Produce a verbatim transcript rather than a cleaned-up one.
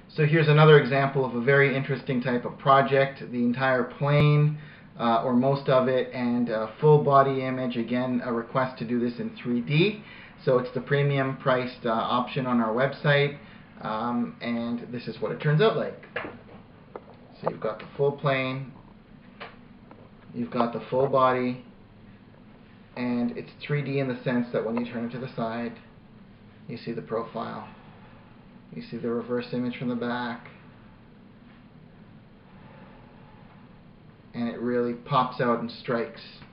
So here's another example of a very interesting type of project. The entire plane, uh, or most of it, and a full body image. Again, a request to do this in three D. So it's the premium priced uh, option on our website, um, and this is what it turns out like. So you've got the full plane, you've got the full body, and it's three D in the sense that when you turn it to the side, you see the profile. You see the reverse image from the back, and it really pops out and strikes.